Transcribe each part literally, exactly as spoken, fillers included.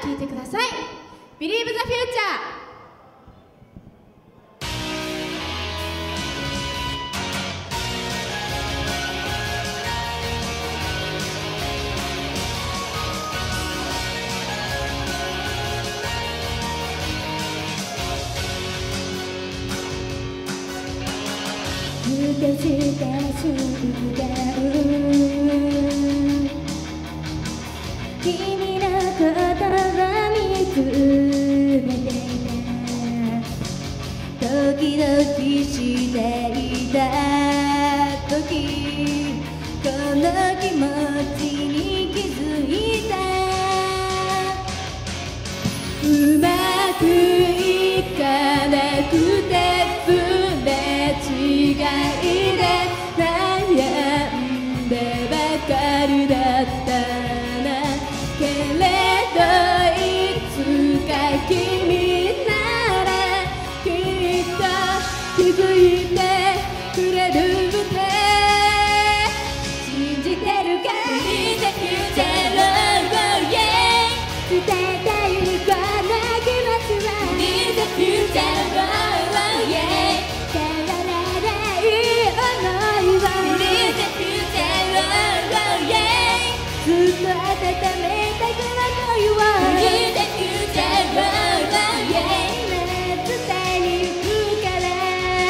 聴いてください。 Believe the Future。 ふとした瞬間、君のことを見つめていた。時々していた時、この気持ちに気づいた。うまくいかなくてすれ違いで悩んでばかりだったな。けれどいつか君ならきっと気づいてくれるって信じてるから。見てきてる伝えたいこの気持ちは Need the future, oh yeah 変わらない想いは Need the future, oh yeah ずっと温めたこの恋を Need the future, oh yeah 今伝えに行くから。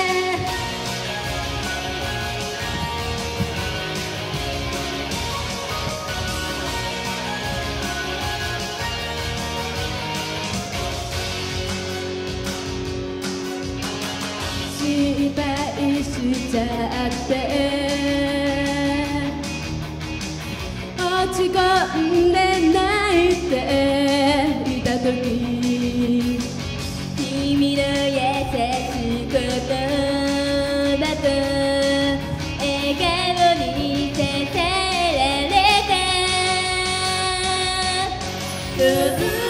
失敗しちゃって落ち込んで泣いていた時、君の優しい言葉と笑顔にさせられた。